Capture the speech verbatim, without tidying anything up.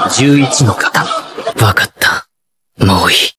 じゅういちの型。 わかった。もういい。